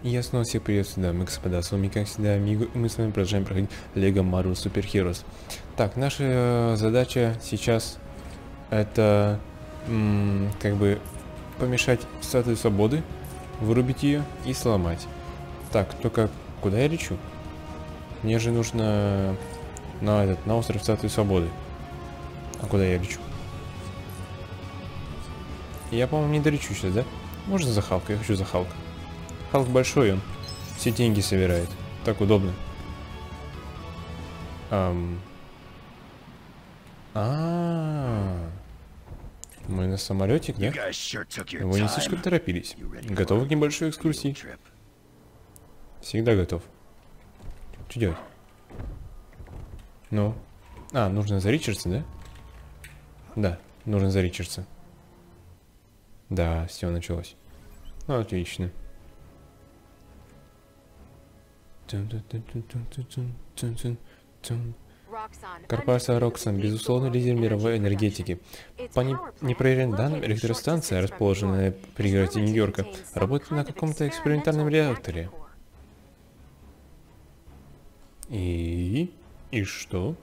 Я снова всех приветствую, дамы и господа, с вами как всегда Мигу, и мы с вами продолжаем проходить Lego Marvel Super Heroes. Так, наша задача сейчас это как бы помешать статуе свободы, вырубить ее и сломать. Так, только куда я лечу? Мне же нужно на остров статуи свободы. А куда я лечу? Я, по-моему, не долечу сейчас, да? Можно за Халка? Я хочу за Халка. Халк большой, он все деньги собирает. Так удобно. Мы на самолете, да? Вы не слишком торопились. Готовы к небольшой экскурсии? Всегда готов. Что делать? Ну? Нужно за Ричардса, да? Да, нужно за Ричардса. Да, все началось. Ну, отлично. Корпорация Роксон, безусловно, лидер мировой энергетики. По непроверенным данным, электростанция, расположенная в пригороде Нью-Йорка, работает на каком-то экспериментальном реакторе. И что?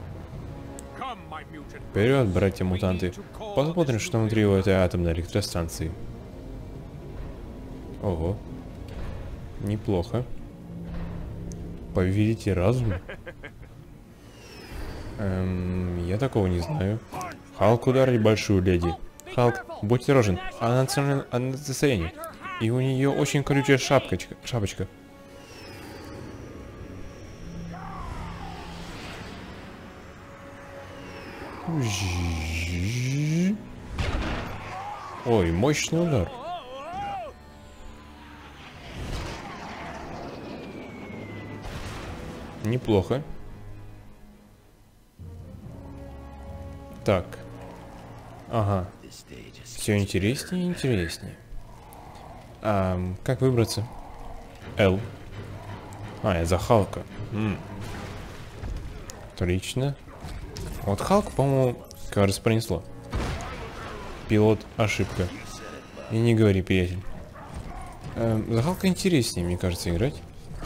Вперед, братья-мутанты. Посмотрим, что внутри у этой атомной электростанции. Ого. Неплохо. Повелите разум? Я такого не знаю. Халк ударить большую леди. Халк, будь осторожен, она на состоянии. И у нее очень колючая шапочка. Ой, мощный удар. Неплохо. Так. Ага. Все интереснее и интереснее. Как выбраться? Л. Я за Халка. Отлично. Вот Халк, по-моему, кажется, пронесло. Пилот, ошибка. И не говори, приятель. За Халка интереснее, мне кажется, играть.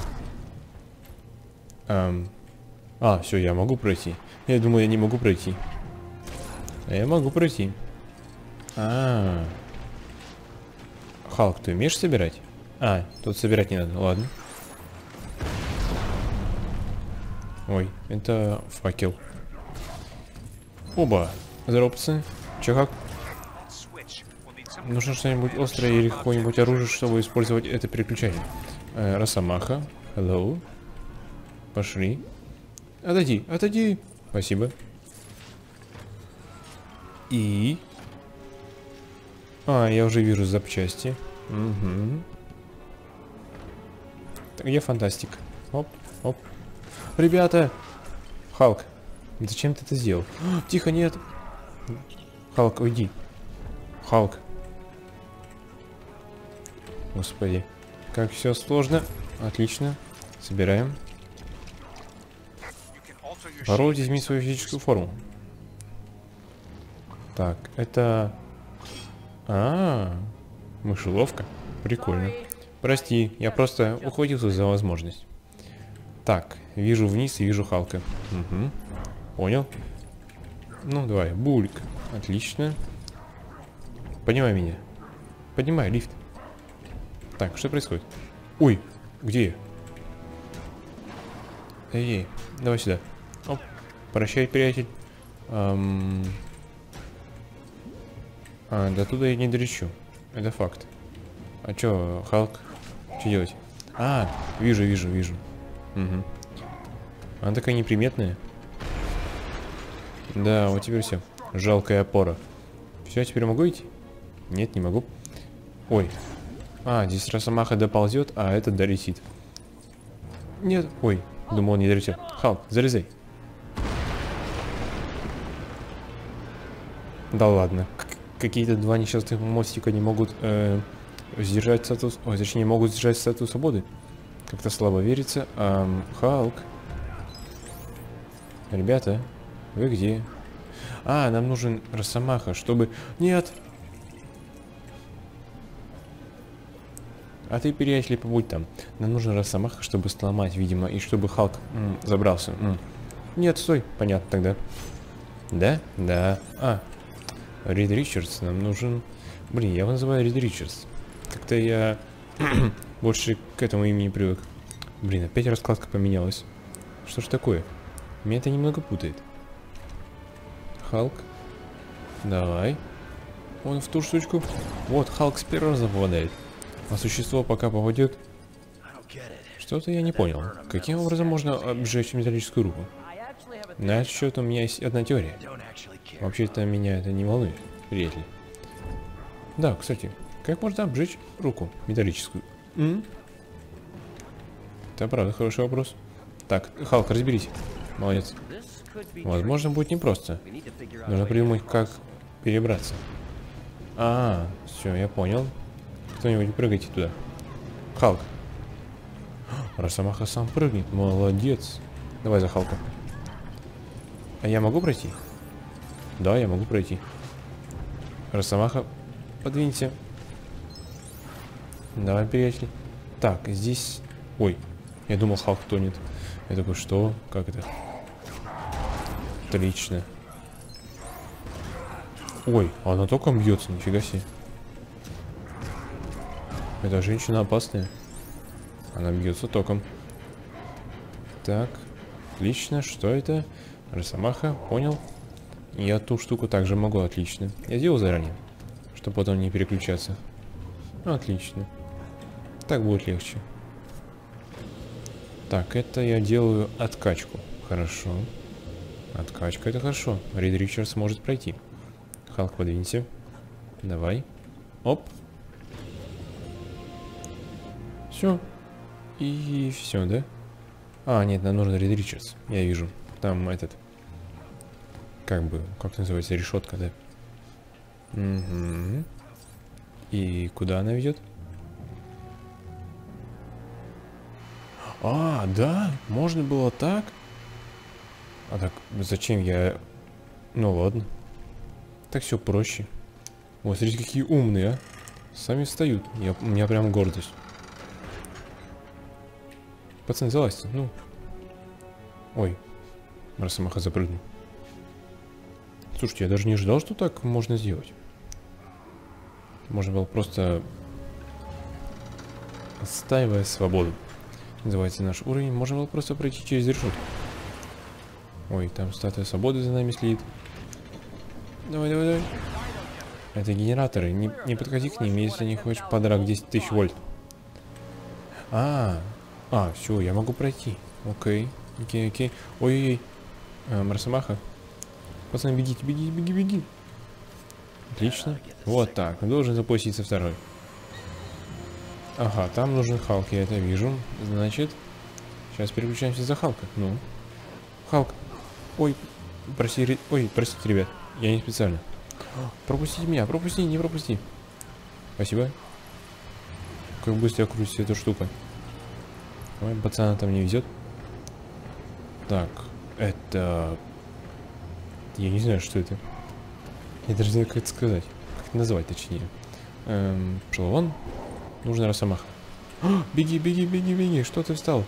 Все, я могу пройти. Я думаю, я не могу пройти. А я могу пройти. Халк, ты умеешь собирать? Тут собирать не надо, ладно. Ой, это факел. Оба. Здорово, пацаны. Чё как? Нужно что-нибудь острое или какое-нибудь оружие, чтобы использовать это переключение. Росомаха. Hello. Пошли. Отойди. Спасибо. И... я уже вижу запчасти. Угу. Так, где фантастик? Оп. Ребята! Халк, зачем ты это сделал? Тихо, нет! Халк, уйди. Халк. Господи. Как все сложно. Отлично. Собираем. Попробуйте изменить свою физическую форму. Так, это... мышеловка. Прикольно. Прости, я просто ухватился за возможность. Так, вижу вниз и вижу Халка. Угу. Понял. Ну, давай, бульк. Отлично. Поднимай меня. Поднимай, лифт. Так, что происходит? Ой, где я? Эй, давай сюда. Оп. Прощай, приятель. До туда я не долечу. Это факт. А чё, Халк? Что делать? Вижу. Угу. Она такая неприметная. Да, вот теперь все. Жалкая опора. Все, теперь могу идти? Нет, не могу. Ой. Здесь Росомаха доползет, а этот долетит. Нет. Ой, думал, он не долетел. Халк, залезай. Да ладно. Какие-то два несчастных мостика не могут сдержать статус... точнее, могут сдержать статус свободы. Как-то слабо верится. Халк. Ребята, вы где? Нам нужен Росомаха, чтобы... Нет! А ты, приятель, побудь там. Нам нужен Росомаха, чтобы сломать, видимо, и чтобы Халк забрался. Нет, стой. Понятно тогда. Да? Да. Рид Ричардс нам нужен. Блин, я его называю Рид Ричардс. Как-то я больше к этому имени привык. Блин, опять раскладка поменялась. Что ж такое? Меня это немного путает. Халк. Давай. Он в ту штучку. Вот, Халк с первого раза попадает. А существо пока попадет. Что-то я не понял. Каким образом можно обжечь металлическую руку? На этот счет у меня есть одна теория. Вообще-то меня это не волнует, приятель. Да, кстати, как можно обжечь руку металлическую? Это правда хороший вопрос. Так, Халк, разберись. Молодец. Возможно, будет непросто. Нужно придумать, как перебраться. Все, я понял. Кто-нибудь прыгайте туда. Халк. Росомаха сам прыгнет. Молодец. Давай за Халка. А я могу пройти? Да, я могу пройти. Росомаха, подвинься. Давай, приятель. Так, здесь... Ой, я думал, Халк тонет. Я такой, что? Как это? Отлично. Ой, она током бьется, нифига себе. Эта женщина опасная. Она бьется током. Так, отлично. Что это? Росомаха, понял. Я ту штуку также могу, отлично. Я сделал заранее, чтобы потом не переключаться. Отлично. Так будет легче. Так, это я делаю откачку. Хорошо. Откачка, это хорошо. Рид Ричардс может пройти. Халк, подвинься. Давай. Оп. Все. И все, да? Нет, нам нужен Рид Ричардс. Я вижу. Там этот... Как называется, решетка, да? Угу. И куда она ведет? Да? Можно было так? Так, зачем я... Ну ладно. Так все проще. Вот, смотрите, какие умные, а. Сами встают. У меня прям гордость. Пацаны, залазьте, ну. Ой. Росомаха запрыгнул. Слушайте, я даже не ожидал, что так можно сделать. Можно было просто... Отстаивая свободу. Называется наш уровень. Можно было просто пройти через решетку. Ой, там статуя свободы за нами следит. Давай, давай, давай. Это генераторы. Не подходи к ним, если не хочешь подарок 10 тысяч вольт. Все, я могу пройти. Окей. Ой-ой-ой. Росомаха. Пацаны, бегите, беги. Отлично. Вот так. Должен запуститься второй. Ага, там нужен Халк, я это вижу. Значит, сейчас переключаемся за Халка. Ну. Халк. Ой, простите, ребят. Я не специально. Пропустите меня, не пропусти. Спасибо. Как быстро крутится эта штука. Ой, пацана там не везет. Так, это... Я не знаю, что это. Я даже не знаю, как это сказать. Как это назвать, точнее. Пшелон. Нужно Росомаха. Беги, что ты встал?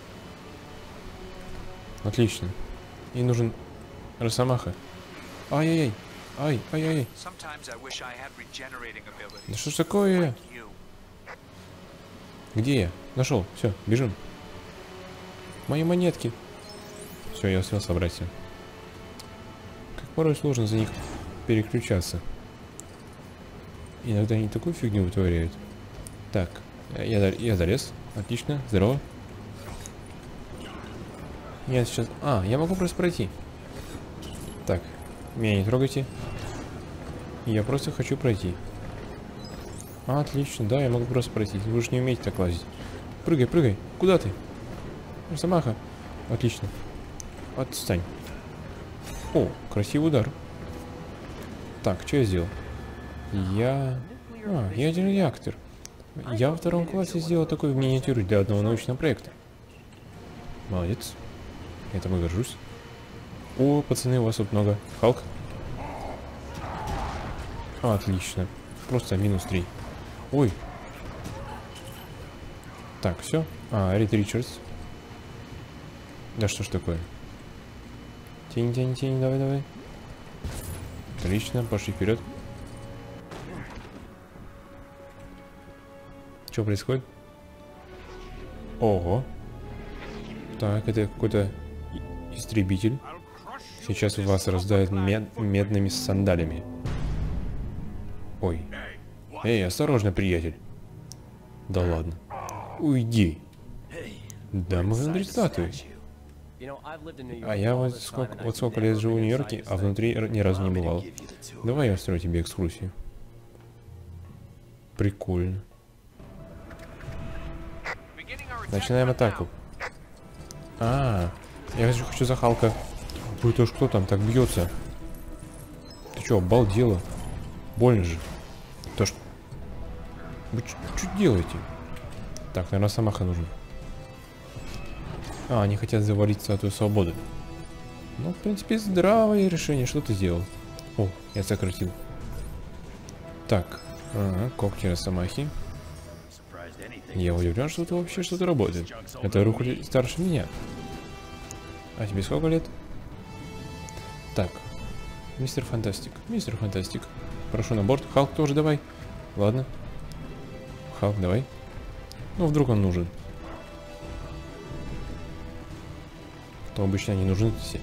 Отлично. И нужен Росомаха. Ай-яй-яй. Ай-яй-яй. Да что ж такое? Где я? Нашел. Все, бежим. Мои монетки. Все, я успел собрать все. Как порой сложно за них переключаться. Иногда они такую фигню вытворяют. Так, я залез. Отлично, здорово. Я сейчас... я могу просто пройти. Так, меня не трогайте. Я просто хочу пройти. Отлично, да, я могу просто пройти. Вы же не умеете так лазить. Прыгай. Куда ты? Росомаха. Отлично. Отстань. О, красивый удар. Так, что я сделал? Ядерный реактор. Я во втором классе сделал такой в миниатюре для одного научного проекта. Молодец. Я тобой горжусь. О, пацаны, у вас тут много. Халк. Отлично. Просто -3. Ой. Так, все. А, Рид Ричардс. Да что ж такое? Тень, давай. Отлично, пошли вперед. Что происходит? Ого. Так, это какой-то истребитель. Сейчас вас раздают медными сандалями. Ой. Эй, осторожно, приятель. Да ладно. Уйди. Да, мы внутри статуи. А я вот сколько лет живу в Нью-Йорке, а внутри ни разу не бывал. Давай я устрою тебе экскурсию. Прикольно. Начинаем атаку. Я хочу за Халка. Ой, это ж кто там так бьется? Ты что, обалдела? Больно же. То что? Вы что делаете? Так, наверное, Самаха нужен. Они хотят завалить статую свободы. Ну, в принципе, здравое решение. Что ты сделал? О, я сократил. Так, когти Росомахи. Я удивлен, что это вообще что-то работает. Это Рухли старше меня. А тебе сколько лет? Так. Мистер Фантастик. Мистер Фантастик. Прошу на борт. Халк тоже давай. Ладно. Халк, давай. Ну, вдруг он нужен. То обычно они нужны все.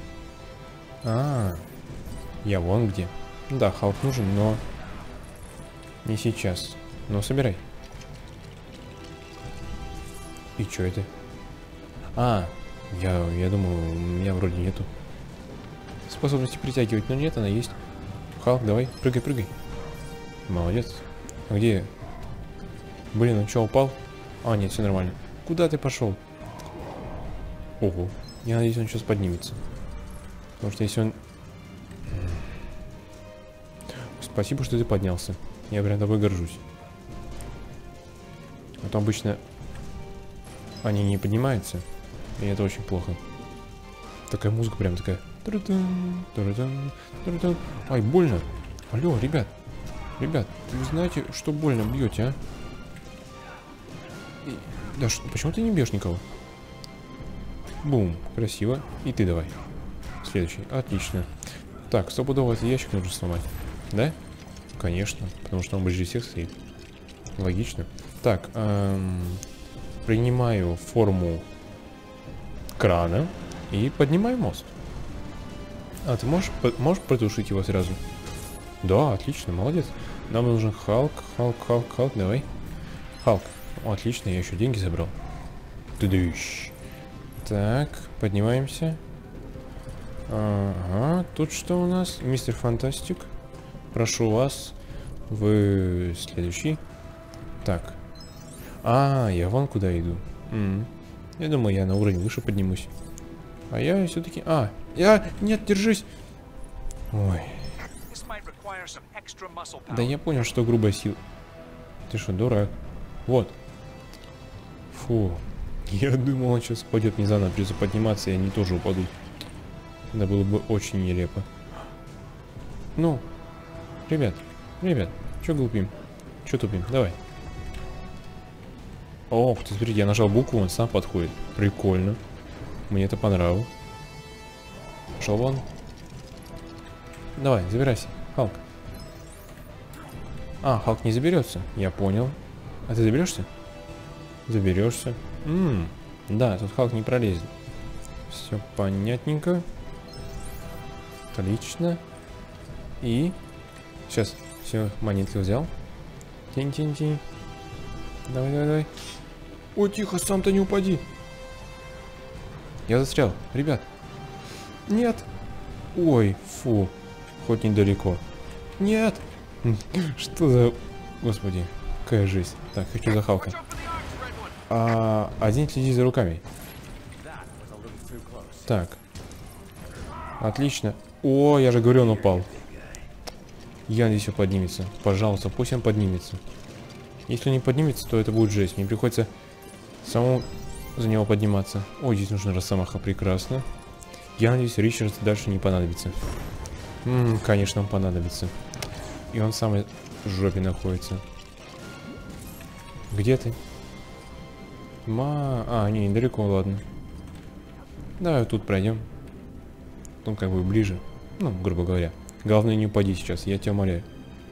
Я вон где. Да, Халк нужен, но не сейчас. Но собирай. И чё это? Я думаю, у меня вроде нету способности притягивать, но нет, она есть. Халк, давай, прыгай. Молодец. А где я? Блин, он чё, упал? Нет, все нормально. Куда ты пошел? Ого. Я надеюсь, он сейчас поднимется. Потому что если он... Спасибо, что ты поднялся. Я прям тобой горжусь. А то обычно они не поднимаются. И это очень плохо. Такая музыка прям такая. Ай, больно. Алло, ребят. Ребят, вы знаете, что больно бьете, а? Да, почему ты не бьешь никого? Бум, красиво. И ты давай. Следующий. Отлично. Так, стопудово этот ящик нужно сломать. Да? Конечно, потому что он ближе всех стоит. Логично. Так, принимаю форму крана и поднимаю мост. Ты можешь протушить его сразу? Да, отлично, молодец. Нам нужен Халк, давай. Халк. Отлично, я еще деньги забрал. Тыдыщ. Так, поднимаемся. Ага, тут что у нас? Мистер Фантастик. Прошу вас. Вы следующий. Так. Я вон куда иду. Я думаю, я на уровень выше поднимусь. А я все-таки... Нет, держись. Ой. Да я понял, что грубая сила. Ты что, дурак? Вот. Фу. Я думал, он сейчас упадет, мне заново придется подниматься, и они тоже упадут. Это было бы очень нелепо. Ну, ребят, что глупим? Что тупим? Давай. О, ты смотрите, я нажал букву, он сам подходит. Прикольно. Мне это понравилось. Пошел вон. Давай, забирайся, Халк. Халк не заберется. Я понял. А ты заберешься? Заберешься. Да, тут Халк не пролезет. Все понятненько. Отлично. И... Сейчас. Все, монетки взял. Тень. Давай. О, тихо, сам-то не упади. Я застрял. Ребят. Нет. Ой, фу. Хоть недалеко. Нет. Что за... Господи, какая жизнь. Так, хочу за Халка. Один следи за руками. Так. Отлично. О, я же говорю, он упал. Я надеюсь, он поднимется. Пожалуйста, пусть он поднимется. Если он не поднимется, то это будет жесть. Мне приходится самому за него подниматься. Ой, здесь нужна Росомаха, прекрасно. Я надеюсь, Ричард дальше не понадобится. Конечно, он понадобится. И он в самой жопе находится. Где ты? Не, недалеко, ладно. Давай тут пройдем. Тут как бы ближе. Ну, грубо говоря. Главное, не упади сейчас, я тебя умоляю.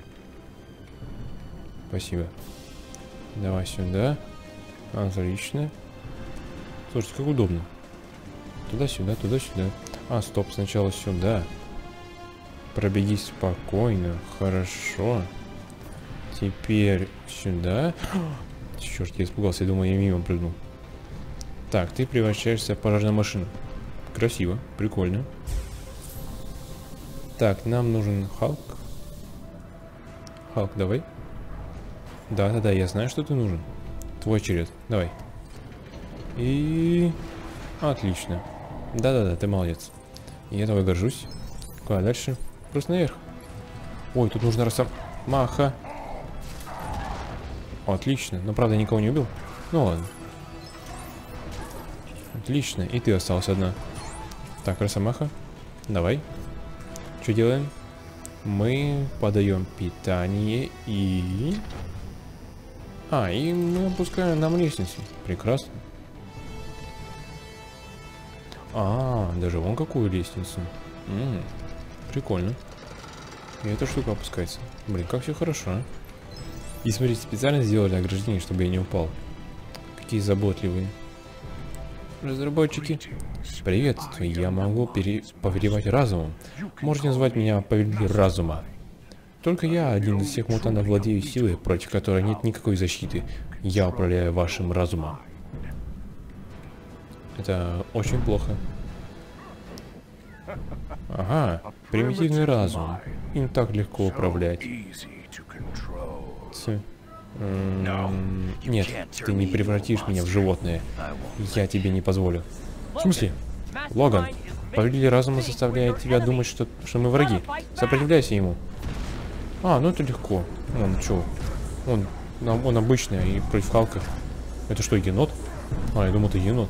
Спасибо. Давай сюда. Отлично. Слушайте, как удобно. Туда-сюда, туда-сюда. Стоп, сначала сюда. Пробегись спокойно. Хорошо. Теперь сюда. Черт, я испугался, я думал, я мимо прыгнул. Так, ты превращаешься в пожарную машину. Красиво, прикольно. Так, нам нужен Халк. Халк, давай. Да, я знаю, что ты нужен. Твой черед, давай. И... Отлично. Да, ты молодец. Я тобой горжусь. Куда дальше? Просто наверх. Ой, тут нужно Росомаха. Отлично. Но, правда, никого не убил. Ну ладно. Отлично. И ты осталась одна. Так, Росомаха. Давай. Что делаем? Мы подаем питание и... и мы опускаем нам лестницу. Прекрасно. Даже вон какую лестницу. Прикольно. И эта штука опускается. Блин, как все хорошо. И смотрите, специально сделали ограждение, чтобы я не упал. Какие заботливые. Разработчики. Приветствую, я могу повелевать разумом. Можете назвать меня повелитель разума. Только я, один из всех мутантов, владею силой, против которой нет никакой защиты. Я управляю вашим разумом. Это очень плохо. Ага, примитивный разум. Им так легко управлять. Нет, ты не превратишь меня в животное. Я тебе не позволю. В смысле? Логан, повелитель разума заставляет тебя думать, что мы враги. Сопротивляйся ему. Ну это легко. Он обычный и против Халка. Это что, енот? Я думал, это енот.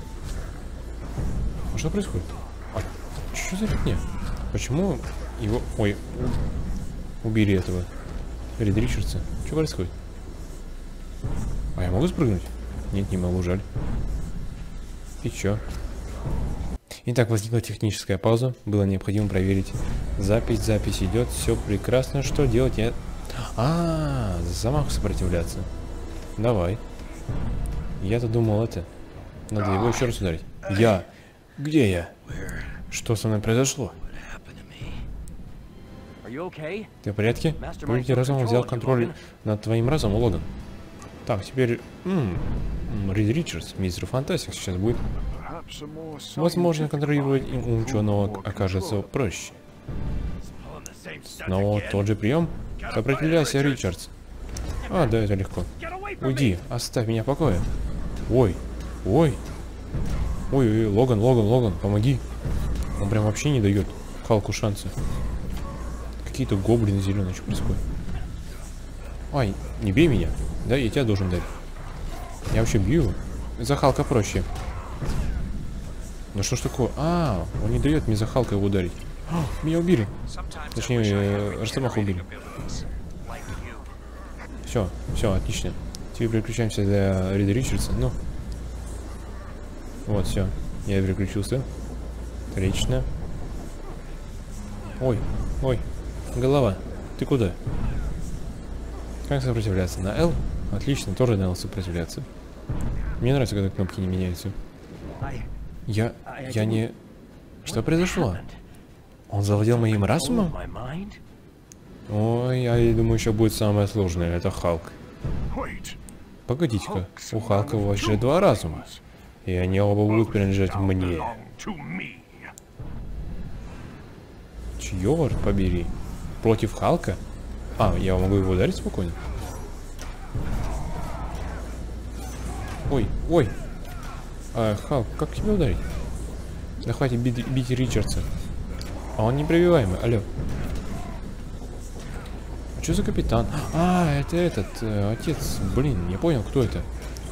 Что происходит? Что за фигня? Почему его... Ой, убили этого Рид Ричардса. Что происходит? Я могу спрыгнуть? Нет, не могу, жаль. И чё? Итак, возникла техническая пауза. Было необходимо проверить запись. Запись идет. Все прекрасно. Что делать? Замах сопротивляться. Давай. Я-то думал, это... Надо его еще раз ударить. Где я? Что со мной произошло? Ты в порядке? Повелитель разума взял контроль над твоим разумом, Логан. Так, теперь... Рид Ричардс, мистер Фантастик сейчас будет. Возможно, контролировать ум ученого окажется проще. Но тот же прием. Сопротивляйся, Ричардс. Да, это легко. Уйди, оставь меня в покое. Ой, Логан, помоги. Он прям вообще не дает Халку шанса. Какие-то гоблины зеленые, что происходит? Не бей меня. Да, я тебя должен дать. Я вообще бью его. За Халка проще. Ну что ж такое? Он не дает мне за Халка его ударить. Меня убили. Точнее, Росомаху убили. Все, отлично. Теперь переключаемся для Рида Ричардса. Вот, все. Я переключился. Отлично. Ой, голова. Ты куда? Как сопротивляться? На L? Отлично, тоже на L сопротивляться. Мне нравится, когда кнопки не меняются. Я не... Что произошло? Он завладел моим разумом? Ой, я думаю, еще будет самое сложное. Это Халк. Погодите-ка, у Халка вообще 2 разума. И они оба будут принадлежать мне. Чёрт побери. Против Халка? Я могу его ударить спокойно? Ой. Халк, как тебя ударить? Да хватит бить Ричардса. Он непробиваемый, алло. Что за капитан? Это этот, отец. Блин, не понял, кто это.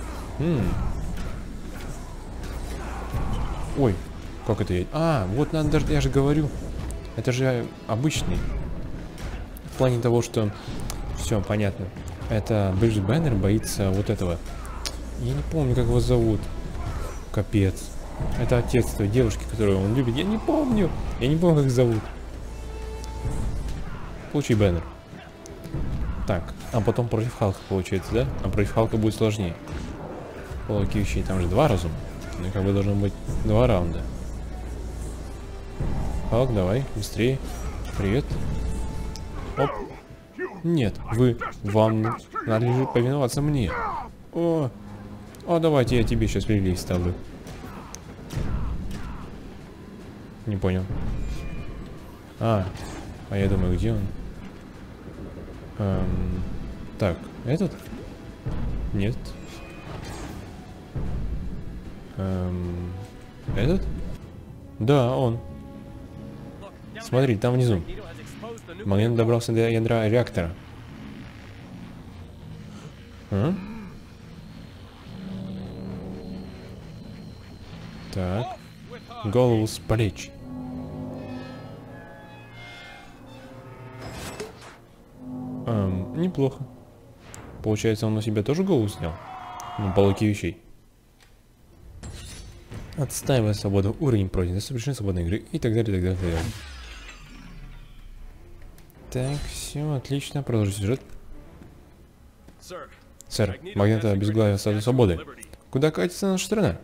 Ой, как это? Вот надо даже, я же говорю. Это же обычный. В плане того, что... Все, понятно. Это Брюс Бэннер боится вот этого. Я не помню, как его зовут. Капец. Это отец той девушки, которую он любит. Я не помню. Я не помню, как их зовут. Получи баннер. Так, а потом против Халка получается, да? А против Халка будет сложнее. Полоки вещей, там же 2 разума. Ну, как бы должно быть 2 раунда. Халк, давай, быстрее. Привет. Оп. Нет, вам надлежит повиноваться мне. О, давайте я тебе сейчас лилей ставлю. Не понял. А я думаю, где он? Так, этот? Нет. Этот? Да, он. Смотри, там внизу. Магнит добрался до ядра реактора. А? Так. Голову с плеч. Неплохо. Получается, он у себя тоже голову снял? Ну, полоки вещей. Отстаивая свободу, уровень пройден, совершенно свободной игры и так далее, и так далее, и так далее. Так, все, отлично, продолжим сюжет. Сэр, магнита обезглавил статус свободы. Куда катится наша страна?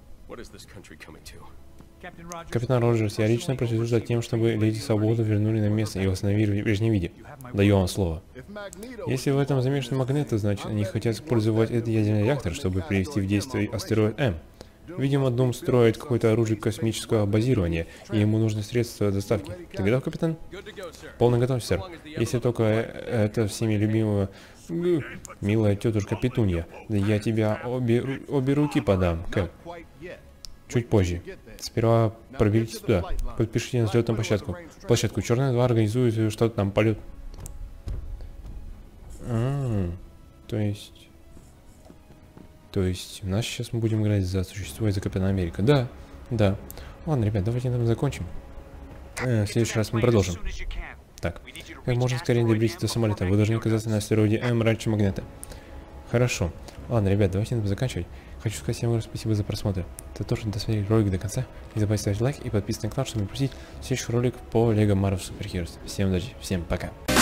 Капитан Роджерс, я лично прослежу за тем, чтобы Леди Свободу вернули на место и восстановили в прежнем виде. Даю вам слово. Если в этом замешаны магниты, значит они хотят использовать этот ядерный реактор, чтобы привести в действие астероид М. Видимо, Дум строит какое-то оружие космического базирования, и ему нужны средства доставки. Ты готов, капитан? Полный готов, сэр. Если только это всеми любимая милая тетушка Петунья. Да я тебя обе руки подам, Кэп. Чуть позже. Сперва проберитесь туда. Подпишите на взлетную площадку. Черная 2 организует что-то там полет. То есть у нас сейчас мы будем играть за существо из-за Капитана Америка. Да. Ладно, ребят, давайте на этом закончим. В следующий раз мы продолжим. Так, как можно скорее добраться до самолета. Вы должны оказаться на астероиде М раньше магнита. Хорошо. Ладно, ребят, давайте на этом заканчивать. Хочу сказать всем спасибо за просмотр. Это то, что досмотрели ролик до конца. Не забывайте ставить лайк и подписываться на канал, чтобы не пропустить следующих роликов по LEGO Marvel Super Heroes. Всем удачи, всем пока.